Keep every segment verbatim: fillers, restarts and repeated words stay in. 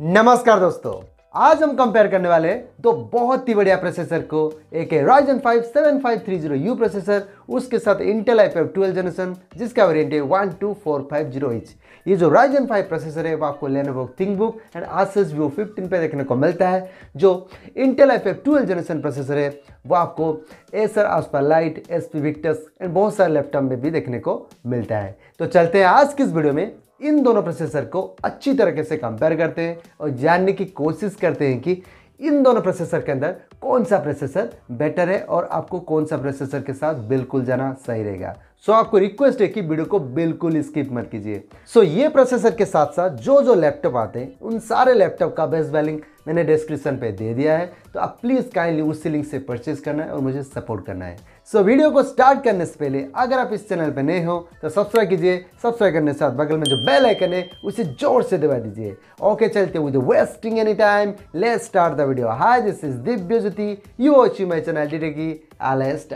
नमस्कार दोस्तों, आज हम कंपेयर करने वाले हैं दो बहुत ही बढ़िया प्रोसेसर को। एक है Ryzen five seven five three zero U processor, उसके साथ Intel i five twelve generation जिसका वेरिएंट है one two four five zero H. ये जो Ryzen फाइव प्रोसेसर है वो आपको Lenovo ThinkBook and Asus View fifteen पे देखने को मिलता है। जो Intel i five twelve generation processor है वो आपको Acer Aspire, H P Victus and बहुत सारे लैपटॉप में भी देखने को मिलता है। तो चलते हैं आज की इस वीडियो में इन दोनों प्रोसेसर को अच्छी तरीके से कंपेयर करते हैं और जानने की कोशिश करते हैं कि इन दोनों प्रोसेसर के अंदर कौन सा प्रोसेसर बेटर है और आपको कौन सा प्रोसेसर के साथ बिल्कुल जाना सही रहेगा। सो so, आपको रिक्वेस्ट है कि वीडियो को बिल्कुल स्किप मत कीजिए। सो so, ये प्रोसेसर के साथ साथ जो जो लैपटॉप आते हैं उन सारे लैपटॉप का बेस्ट बाय लिंक मैंने डिस्क्रिप्शन पे दे दिया है, तो आप प्लीज़ काइंडली उसी लिंक से परचेज करना है और मुझे सपोर्ट करना है। सो so, वीडियो को स्टार्ट करने से पहले अगर आप इस चैनल पे नए हो तो सब्सक्राइब कीजिए। सब्सक्राइब करने के साथ बगल में जो बेल आइकन है उसे जोर से दबा दीजिए। ओके, चलते with wasting any time let's start the video. Hi, this is Divyajyoti, you watching my channel डिटेकी आलेस्ट।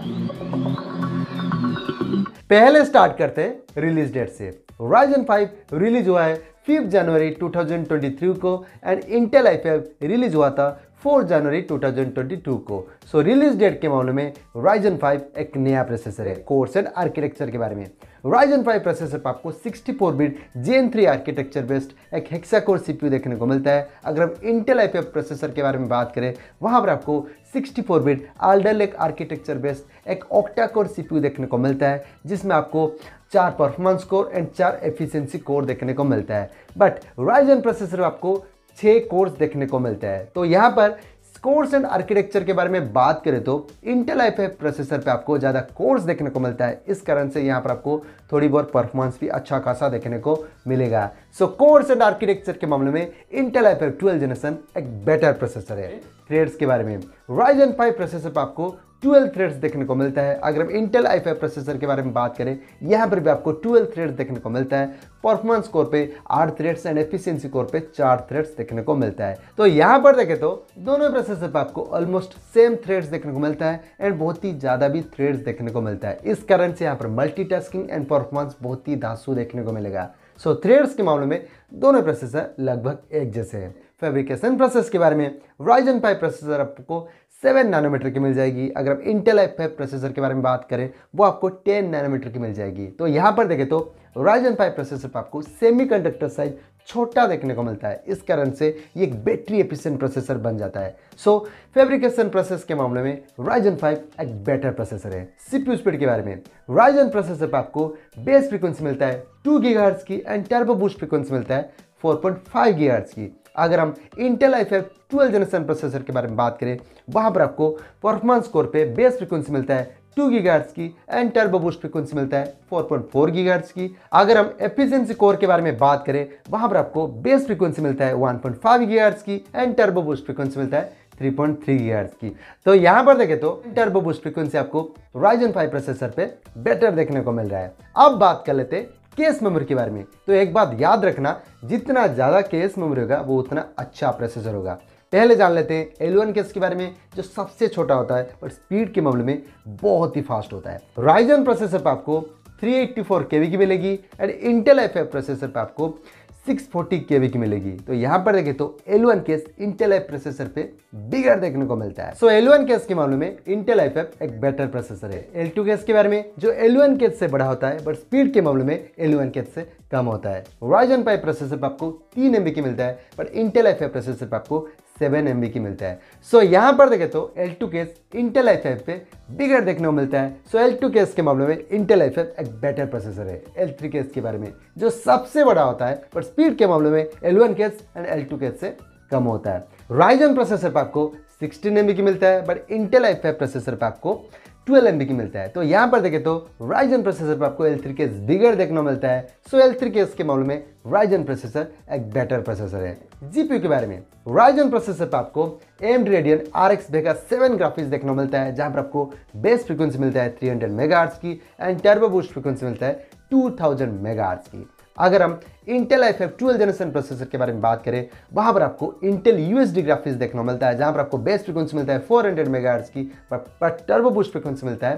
पहले स्टार्ट करते हैं रिलीज डेट से। Ryzen फाइव रिलीज हुआ है fifth January two thousand twenty three को and Intel i five release हुआ था fourth January two thousand twenty two को। सो रिलीज डेट के मामले में Ryzen फाइव एक नया प्रोसेसर है। कोर्स एंड आर्किटेक्चर के बारे में, Ryzen फाइव प्रोसेसर पर आपको sixty four bit gen three architecture based एक हेक्सा कोर सीपीयू देखने को मिलता है। अगर हम Intel i फाइव प्रोसेसर के बारे में बात करें वहां पर आपको sixty four bit Alder Lake architecture based एक ऑक्टा कोर सीपीयू देखने को मिलता है, जिसमें आपको चार परफॉर्मेंस कोर एंड चार एफिशिएंसी कोर देखने को मिलता है। बट Ryzen प्रोसेसर में आपको छह कोर्स देखने को मिलता है। तो यहाँ पर कोर्स एंड आर्किटेक्चर के बारे में बात करें तो Intel i फाइव प्रोसेसर पे आपको ज़्यादा कोर्स देखने को मिलता है, इस कारण से यहाँ पर आपको थोड़ी बहुत परफॉर्मेंस भी अच्छा खासा देखने को मिलेगा। सो कोर्स एंड आर्किटेक्चर के मामले में Intel i five twelve generation एक बेटर प्रोसेसर है। थ्रेड्स के बारे में, Ryzen फाइव प्रोसेसर पर आपको ट्वेल्व थ्रेड्स देखने को मिलता है। अगर हम Intel i फाइव प्रोसेसर के बारे में बात करें यहाँ पर भी आपको ट्वेल्व थ्रेड्स देखने को मिलता है। परफॉर्मेंस कोर पे आठ थ्रेड्स एंड एफिशिएंसी कोर पे चार थ्रेड्स देखने को मिलता है। तो यहाँ पर देखें तो दोनों प्रोसेसर पे आपको ऑलमोस्ट सेम थ्रेड्स देखने को मिलता है एंड बहुत ही ज़्यादा भी थ्रेड्स देखने को मिलता है। इस कारण से यहाँ पर मल्टीटास्किंग एंड परफॉर्मेंस बहुत ही धांसू देखने को मिलेगा। सो थ्रेड्स के मामले में दोनों प्रोसेसर लगभग एक जैसे हैं। फैब्रिकेशन प्रोसेस के बारे में, Ryzen फाइव प्रोसेसर आपको सेवन नैनोमीटर की मिल जाएगी। अगर हम Intel i फाइव प्रोसेसर के बारे में बात करें वो आपको टेन नैनोमीटर की मिल जाएगी। तो यहाँ पर देखें तो Ryzen फाइव प्रोसेसर पर आपको सेमीकंडक्टर साइज छोटा देखने को मिलता है, इस कारण से ये एक बैटरी एफिशिएंट प्रोसेसर बन जाता है। सो फैब्रिकेशन प्रोसेस के मामले में Ryzen फाइव एक बेटर प्रोसेसर है। सीपीयू स्पीड के बारे में, Ryzen प्रोसेसर पर आपको बेस फ्रीक्वेंसी मिलता है टू गीगाहर्ट्ज की एंड टर्बो बूस्ट फ्रीक्वेंसी मिलता है फोर पॉइंट फाइव गीगाहर्ट्ज की। अगर हम Intel i five twelve generation processor के बारे में बात करें वहां पर आपको परफॉर्मेंस कोर पे बेस फ्रीक्वेंसी मिलता है टू गीगाहर्ट्ज की एंड टर्बो बूस्ट फ्रीक्वेंसी मिलता है फोर पॉइंट फोर गीगाहर्ट्ज की। अगर हम एफिशिएंसी कोर के बारे में बात करें वहां पर आपको बेस फ्रीक्वेंसी मिलता है वन पॉइंट फाइव गीगाहर्ट्ज की एंड टर्बो बूस्ट फ्रीक्वेंसी मिलता है थ्री पॉइंट थ्री गीगाहर्ट्ज की। तो यहां पर देखें तो टर्बो बूस्ट फ्रीक्वेंसी आपको Ryzen फाइव प्रोसेसर पे बेटर देखने को मिल रहा है। अब बात कर लेते हैं केस मेमोरी के बारे में। तो एक बात याद रखना, जितना ज़्यादा केस मेमोरी होगा वो उतना अच्छा प्रोसेसर होगा। पहले जान लेते हैं एल वन केस के बारे में, जो सबसे छोटा होता है पर स्पीड के मामले में बहुत ही फास्ट होता है। Ryzen प्रोसेसर पर आपको थ्री एटी फोर केबी की मिलेगी and Intel i five processor पर आपको सिक्स फोर्टी केबी की मिलेगी। तो यहाँ पर देखें तो L one cache Intel i processor पे बिगड़ देखने को मिलता है। सो एल वन केस के मामले में Intel i फाइव एक बेटर प्रोसेसर है। एल टू केस के बारे में, जो एल वन केस से बड़ा होता है बट स्पीड के मामले में एल वन केस से कम होता है। Ryzen फाइव प्रोसेसर पर आपको तीन एमबी की मिलता है but Intel i five processor पर आपको सेवन एमबी की मिलता है। सो so, यहाँ पर देखें तो L two cache Intel i five पे बिगड़ देखने को मिलता है। सो एल टू केस के मामले में Intel i फाइव एक बेटर प्रोसेसर है। एल थ्री केस के बारे में, जो सबसे बड़ा होता है पर स्पीड के मामले में L one cache and L two cache से कम होता है। Ryzen प्रोसेसर पर आपको सिक्सटीन एमबी की मिलता है but Intel i five processor पर आपको ट्वेल्व एमबी की मिलता है। तो यहाँ पर देखें तो Ryzen प्रोसेसर पर आपको एल थ्री केस बिगड़ देखने को मिलता है। सो एल थ्री केस के मामले में Ryzen प्रोसेसर एक बेटर प्रोसेसर है। जीपीयू के बारे में, Ryzen प्रोसेसर पर आपको A M D Radeon R X Vega seven graphics देखने को मिलता है, जहाँ पर आपको बेस फ्रीक्वेंसी मिलता है थ्री हंड्रेड मेगाहर्ट्ज की एंड टर्बो बूस्ट फ्रीक्वेंसी मिलता है टू थाउजेंड मेगाहर्ट्ज की। अगर हम Intel i five twelve generation processor के बारे में बात करें वहां पर आपको Intel U S D graphics देखने को मिलता है, जहां पर आपको बेस फ्रीक्वेंसी मिलता है फोर हंड्रेड मेगाहर्ट्ज की पर टर्बो बूस्ट फ्रीक्वेंसी मिलता है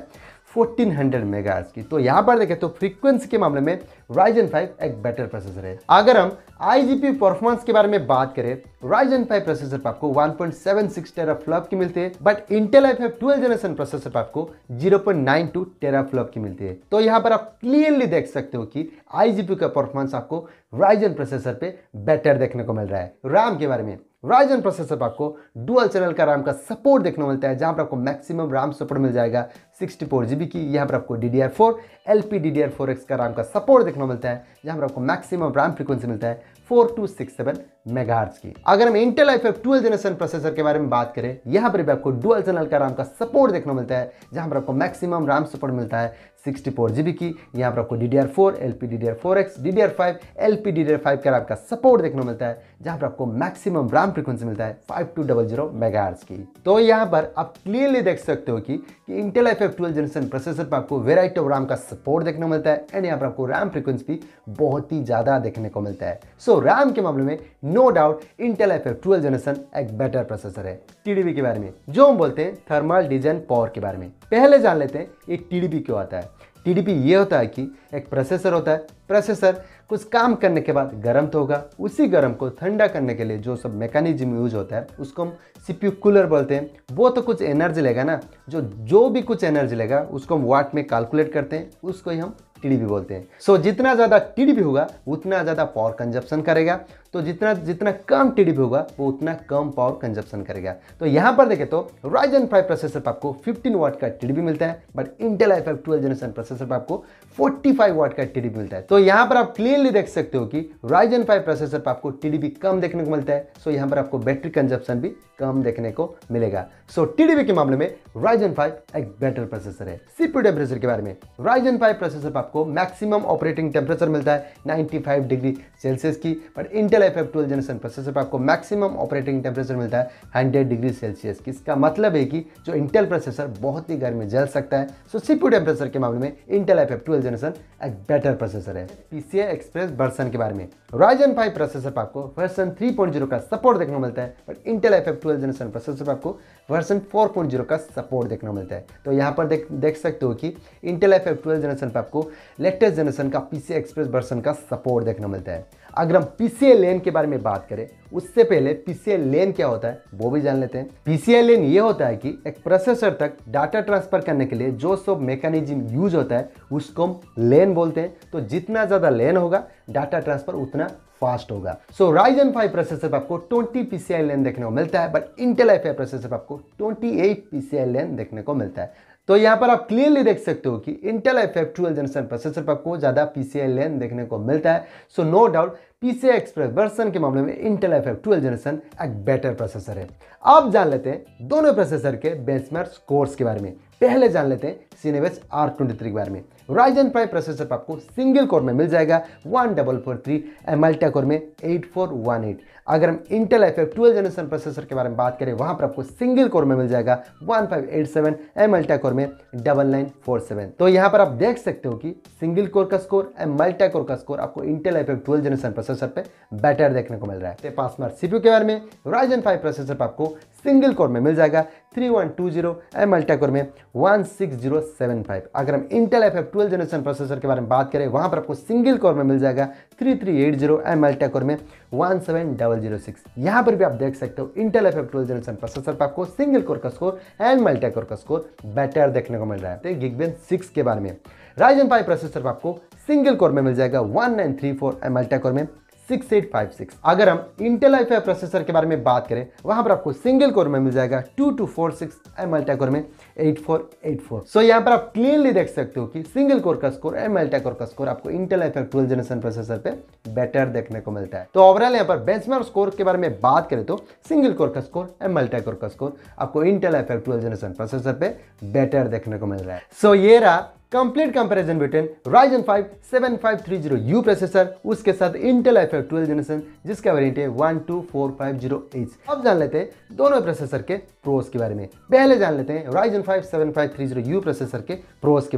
फोर्टीन हंड्रेड मेगाहर्ट्ज की। तो यहाँ पर देखें तो फ्रीक्वेंसी के मामले में Ryzen फाइव एक बेटर प्रोसेसर है। अगर हम आई जी पी परफॉर्मेंस के बारे में बात करें, Ryzen फाइव प्रोसेसर पर आपको one point seven six teraflop की मिलती है, but Intel I five twelve generation processor पर आपको zero point nine two teraflop की मिलती है। तो यहाँ पर आप क्लियरली देख सकते हो कि आई जी पी का परफॉर्मेंस आपको Ryzen प्रोसेसर पे बेटर देखने को मिल रहा है। रैम के बारे में Ryzen प्रोसेसर पर आपको डुअल चैनल का रैम का सपोर्ट देखने को मिलता है, जहां पर आपको मैक्सिमम रैम सपोर्ट मिल जाएगा सिक्सटी फोर जीबी की। यहाँ पर आपको D D R four L P D D R four X का रैम का सपोर्ट देखने को मिलता है, जहां पर आपको मैक्सिमम रैम फ्रीक्वेंसी मिलता है four two six seven megahertz की। अगर हम Intel I five twelve generation processor के बारे में बात करें, यहाँ पर भी आपको डुअल चैनल का रैम का सपोर्ट देखने को मिलता है, जहां पर आपको मैक्सिमम रैम सपोर्ट मिलता है सिक्सटी फोर जीबी की। यहाँ पर आपको D D R four L P D D R four X D D R five L P D D R five का रैम का सपोर्ट देखने को मिलता है, जहां पर आपको मैक्सिमम रैम फ्रीक्वेंसी मिलता है five two double zero megahertz की। तो यहाँ पर आप क्लियरली देख सकते हो कि, कि Intel I five twelve generation processor पर आपको वेराइटी ऑफ रैम का सपोर्ट देखने को मिलता है, एंड यहाँ पर आपको रैम फ्रीक्वेंसी भी बहुत ही ज्यादा देखने को मिलता है। सो रैम के मामले में no doubt Intel I five twelve generation एक बेटर प्रोसेसर है। टी डी पी के बारे में जो हम बोलते हैं थर्मल डिजाइन पावर के बारे में पहले जान लेते हैं, ये टी डी पी क्यों आता है। टी डी पी ये होता है कि एक प्रोसेसर होता है, प्रोसेसर कुछ काम करने के बाद गर्म तो होगा, उसी गर्म को ठंडा करने के लिए जो सब मैकेनिज्म यूज होता है उसको हम सी पी यू कूलर बोलते हैं। वो तो कुछ एनर्जी लेगा ना, जो जो भी कुछ एनर्जी लेगा उसको हम वाट में कैलकुलेट करते हैं, उसको ही हम टी डी पी बोलते हैं। सो so, जितना ज़्यादा टी डी पी होगा उतना ज़्यादा पावर कंजप्शन करेगा, तो जितना जितना कम टी डी पी होगा वो उतना कम पावर कंजप्शन करेगा। तो यहाँ पर देखें तो Ryzen फाइव प्रोसेसर पर आपको फिफ्टीन वाट का टी डी पी मिलता है, but Intel I five twelve generation processor पर आपको फोर्टी फाइव वाट का टी डी पी मिलता है। तो यहाँ पर आप क्लियरली देख सकते हो कि Ryzen फाइव प्रोसेसर पर आपको टी डी पी कम देखने को मिलता है, सो यहाँ पर आपको बैटरी कंजप्शन भी कम देखने को मिलेगा। सो टी डी पी के मामले में Ryzen फाइव एक बेटर प्रोसेसर है। सी पी यू टेम्परेचर के बारे में Ryzen फाइव प्रोसेसर पर आपको मैक्सिमम ऑपरेटिंग टेम्परेचर मिलता है नाइंटी फाइव डिग्री सेल्सियस की, but Intel I five twelve generation processor पर आपको मैक्सिमम ऑपरेटिंग टेम्परेचर मिलता है हंड्रेड डिग्री सेल्सियस की। इसका मतलब है कि जो Intel प्रोसेसर बहुत ही गर्म में जल सकता है। So C P U temperature के मामले में Intel I five twelve generation एक बेटर प्रोसेसर है। P C I express version के बारे में Ryzen फाइव प्रोसेसर पर आपको वर्जन थ्री पॉइंट ज़ीरो का सपोर्ट देखने को मिलता है, but Intel I five twelve generation processor पर आपको वर्जन फोर पॉइंट ज़ीरो का सपोर्ट देखने को मिलता है। तो यहाँ पर देख देख सकते हो कि Intel I five twelve generation पर आपको लेटेस्ट जनरेशन का P C I express version का सपोर्ट देखने को मिलता है। अगर हम पी सी आई लेन के बारे में बात करें, उससे पहले पी सी आई लेन क्या होता है वो भी जान लेते हैं। पी सी आई लेन ये होता है कि एक प्रोसेसर तक डाटा ट्रांसफर करने के लिए जो सब मैकेनिज्म यूज होता है उसको हम लेन बोलते हैं। तो जितना ज्यादा लेन होगा डाटा ट्रांसफर उतना फास्ट होगा। सो Ryzen फाइव प्रोसेसर पर आपको twenty P C I lane देखने को मिलता है, but Intel I five processor पर आपको twenty eight P C I lane देखने को मिलता है। तो यहाँ पर आप क्लियरली देख सकते हो कि Intel I five twelve generation processor पर आपको ज्यादा पी सी आई लेन देखने को मिलता है। So no doubt P C I express version के मामले में Intel I five twelve generation एक बेटर प्रोसेसर है। अब जान लेते हैं दोनों प्रोसेसर के बेंचमार्क स्कोर्स के बारे में। पहले जान लेते हैं Cinebench आर ट्वेंटी थ्री के बारे में। Ryzen फाइव प्रोसेसर पर आपको सिंगल कोर में मिल जाएगा one four four three, multi core में एट फोर वन एट। अगर हम Intel I five twelve generation processor के बारे में बात करें, वहां पर आपको सिंगल कोर में मिल जाएगा one five eight seven, multi core में डबल नाइन फोर सेवन। तो यहाँ पर आप देख सकते हो कि सिंगल कोर का स्कोर एंड मल्टी कोर का स्कोर आपको Intel I five twelve generation processor पे बेटर देखने को मिल रहा है। पांच स्मार्ट सीपीयू के बारे में Ryzen फाइव प्रोसेसर पर आपको सिंगल कोर में मिल जाएगा three one two zero, multi core में one six zero seven five. अगर हम Intel I five twelve generation processor के बारे में बात करें, वहां पर आपको सिंगल कोर में मिल जाएगा three three eight zero, multi core में one seven double zero six. यहाँ पर भी आप देख सकते हो Intel I five twelve generation processor पर आपको सिंगल कोर का स्कोर एंड मल्टी कोर का स्कोर बेटर देखने को मिल रहा है। तो Geekbench सिक्स के बारे में Ryzen फाइव प्रोसेसर पर आपको सिंगल कोर में मिल जाएगा one nine three four, multi core में सिक्स एट फाइव सिक्स। अगर हम Intel आई फाइव प्रोसेसर के बारे में बात करें, वहां पर आपको सिंगल कोर में मिल जाएगा two two four six, multi core में eight four eight four. So यहाँ पर आप क्लियरली देख सकते हो कि सिंगल कोर का स्कोर एंड मल्टी कोर का स्कोर आपको Intel I five twelve generation processor पे बेटर देखने को मिलता है। तो ओवरऑल यहाँ पर बेंचमार्क स्कोर के बारे में बात करें तो सिंगल कोर का स्कोर एंड मल्टी कोर का स्कोर आपको Intel I five twelve generation processor पे बेटर देखने को मिल रहा है। सो so, ये रहा complete comparison between Ryzen five seven five three zero U processor उसके साथ Intel I five twelve generation जिसका वेरिएंट है one two four five zero H. अब जान लेते हैं दोनों प्रोसेसर के प्रोस के बारे में। पहले जान लेते हैं Ryzen five seven five three zero U processor के प्रोस के बारे में।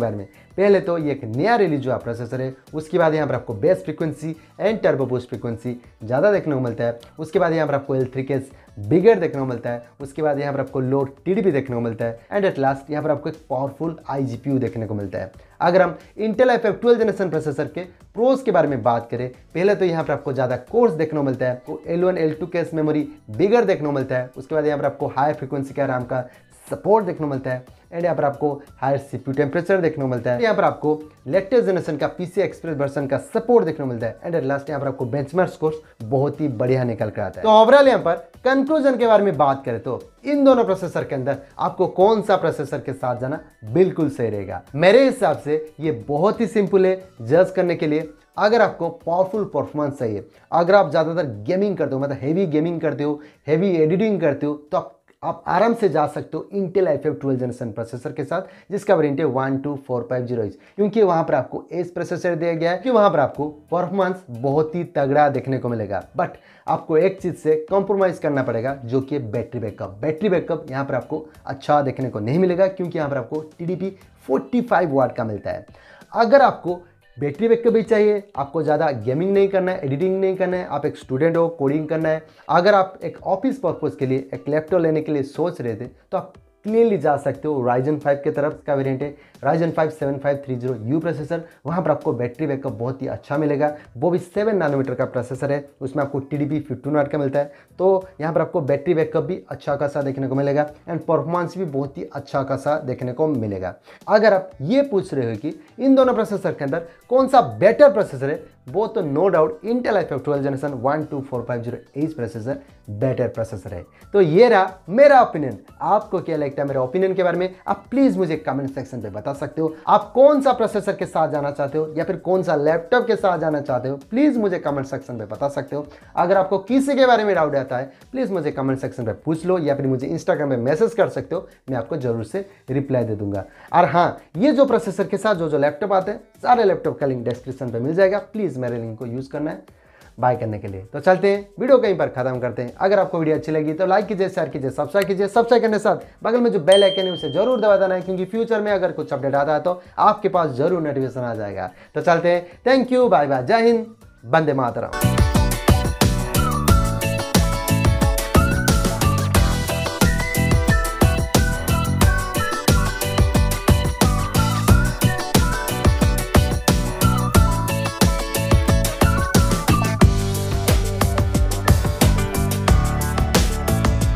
पहले तो ये एक नया रिलीज हुआ प्रोसेसर है, उसके बाद यहाँ पर आपको base frequency and turbo boost frequency ज़्यादा देखने को मिलता है, उसके बाद यहाँ पर आपको एल थ्री केस बिगर देखने को मिलता है, उसके बाद यहाँ पर आपको लो टीडीपी देखने को मिलता है एंड एट लास्ट यहाँ पर आपको एक पावरफुल आईजीपीयू देखने को मिलता है। अगर हम Intel I five twelve generation processor के प्रोज के बारे में बात करें, पहले तो यहाँ पर आपको ज़्यादा कोर्स देखने को मिलता है, आपको L one L two cache memory bigger देखने को मिलता है, उसके बाद यहाँ पर आपको हाई फ्रीक्वेंसी का रैम का सपोर्ट देखने को मिलता है एंड यहाँ पर आपको हायर सीपीयू टेम्परेचर देखने को मिलता है, यहाँ पर आपको लेटेस्ट जनरेशन का पीसी एक्सप्रेस वर्जन का सपोर्ट देखने को मिलता है एंड एट लास्ट यहाँ पर आपको बेंचमार्क स्कोर्स बहुत ही बढ़िया निकल कर आता है। तो ओवरऑल यहाँ पर कंक्लूजन के बारे में बात करें तो इन दोनों प्रोसेसर के अंदर आपको कौन सा प्रोसेसर के साथ जाना बिल्कुल सही रहेगा। मेरे हिसाब से ये बहुत ही सिंपल है जज करने के लिए। अगर आपको पावरफुल परफॉर्मेंस चाहिए, अगर आप ज़्यादातर गेमिंग करते हो, मतलब हेवी गेमिंग करते हो, हेवी एडिटिंग करते हो, तो आप आप आराम से जा सकते हो Intel I five twelve generation processor के साथ, जिसका वेरिएंट है one two four five zero H, क्योंकि वहां पर आपको एज प्रोसेसर दिया गया है कि वहां पर आपको परफॉर्मेंस बहुत ही तगड़ा देखने को मिलेगा। बट आपको एक चीज से कॉम्प्रोमाइज करना पड़ेगा, जो कि बैटरी बैकअप। बैटरी बैकअप यहाँ पर आपको अच्छा देखने को नहीं मिलेगा, क्योंकि यहाँ पर आपको T D P forty five watt का मिलता है। अगर आपको बैटरी बैकअप भी चाहिए, आपको ज़्यादा गेमिंग नहीं करना है, एडिटिंग नहीं करना है, आप एक स्टूडेंट हो, कोडिंग करना है, अगर आप एक ऑफिस पर्पज़ के लिए एक लैपटॉप लेने के लिए सोच रहे थे, तो आप क्लियरली जा सकते हो राइजन फाइव की तरफ का वेरिएंट है Ryzen five seven five three zero U processor. वहाँ पर आपको बैटरी बैकअप बहुत ही अच्छा मिलेगा, वो भी सेवन नानोमीटर का प्रोसेसर है, उसमें आपको T D P fifteen watt का मिलता है, तो यहाँ पर आपको बैटरी बैकअप भी अच्छा खासा देखने को मिलेगा एंड परफॉर्मेंस भी बहुत ही अच्छा खासा देखने को मिलेगा। अगर आप ये पूछ रहे हो कि इन दोनों प्रोसेसर के अंदर कौन सा बेटर प्रोसेसर है, वो तो no doubt Intel I five twelve generation one two four five zero H processor better processor है। तो ये रहा मेरा ओपिनियन। आपको क्या लगता है मेरे ओपिनियन के बारे में, आप प्लीज मुझे कमेंट सेक्शन पे बता सकते हो। आप कौन सा प्रोसेसर के साथ जाना चाहते हो या फिर कौन सा लैपटॉप के साथ जाना चाहते हो, प्लीज मुझे कमेंट सेक्शन पे बता सकते हो। अगर आपको किसी के बारे में डाउट आता है, प्लीज मुझे कमेंट सेक्शन पे पूछ लो या फिर मुझे इंस्टाग्राम पे मैसेज कर सकते हो, मैं आपको जरूर से रिप्लाई दे दूंगा। और हाँ, ये जो प्रोसेसर के साथ जो जो लैपटॉप आते हैं, सारे लैपटॉप का लिंक डिस्क्रिप्शन पे मिल जाएगा, प्लीज मेरे लिंक को यूज करना है बाय करने के लिए। तो चलते हैं, वीडियो कहीं पर खत्म करते हैं। अगर आपको वीडियो अच्छी लगी तो लाइक कीजिए, शेयर कीजिए, सब्सक्राइब कीजिए। सब्सक्राइब करने के साथ बगल में जो बेल आइकन है उसे जरूर दबा देना है, क्योंकि फ्यूचर में अगर कुछ अपडेट आता है तो आपके पास जरूर नोटिफिकेशन आ जाएगा। तो चलते हैं, थैंक यू, बाय बाय, जय हिंद, वंदे मातरम।